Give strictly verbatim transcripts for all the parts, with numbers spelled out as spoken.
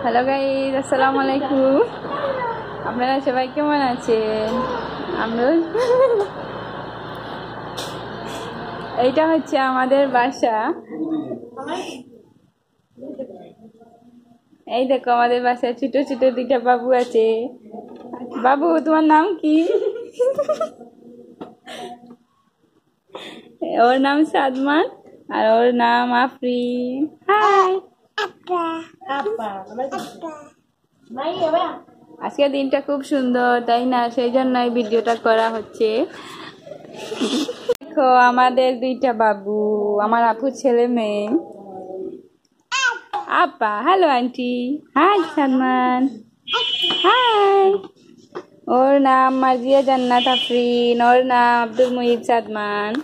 Hello guys, আসসালামু আলাইকুম। আপনারা সবাই কেমন আছেন? আমরা এইটা হচ্ছে আমাদের বাসা। এই দেখো আমাদের বাসায় ছোট ছোট দুইটা বাবু আছে। বাবু, তোমার নাম কি? ওর নাম সাদমান আর ওর নাম আফরিন। হাই। আজকে দিনটা খুব সুন্দর, তাই না? সেই জন্যই ভিডিওটা করা হচ্ছে। দেখো আমাদের দুইটা বাবু, আমার আপু ছেলে মেয়ে। আপা, hello aunty. Hi Sadman. Hi. ওর নাম মার্জিয়া জান্নাত আফরিন, ওর নাম Abdul Muhith Sadman.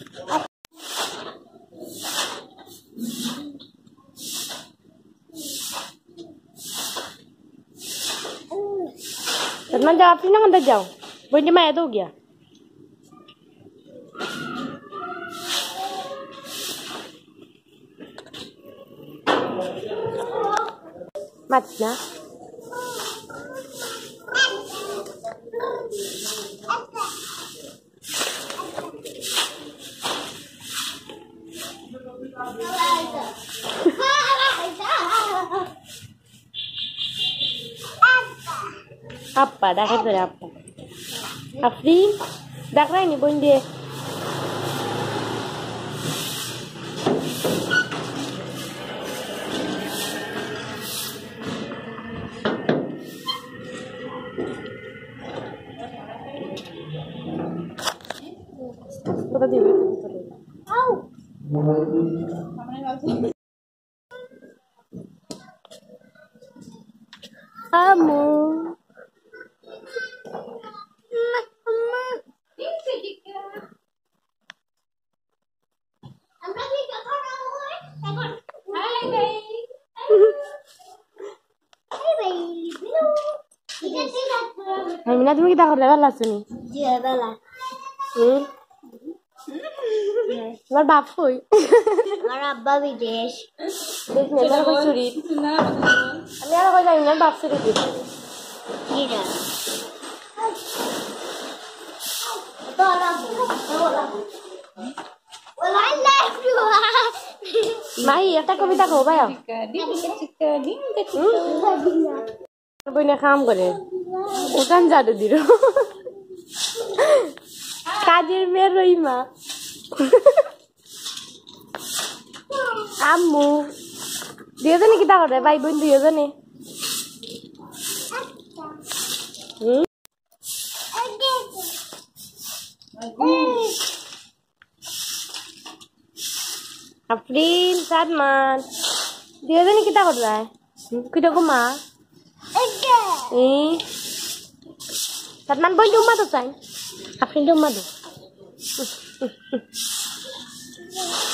Teman jawab sini kan jauh. Boleh main itu dia. Matnya. Apa dah kata apa? Afrin, dah kena ni pun dia. Kita dia. Au. Kamu. Amina, তুমি কি দেখো লেভেল আসুনি? জি লেভেল আছে। হুম। আমার বাপ কই? আমার আব্বা বিদেশ। দেশ নেবার কই চুরি? আমি আর কই যাই না, বাপ চুরি দিছে। কি রে? তো আলা বলা। ওলা লাইফ মাই একটা কবিতা কও ভাই। বইনে কাম করে ওখান জাদু দিল কাজের মেয়ের রইমা আম্মু দুজনে কিতা করে ভাই বোন দুজনে আফরিন সাদমান দুজনে কিতা করে কিটা ঘুমা Eh, Satman boy di rumah tuh, sayang. Afrin di rumah tuh.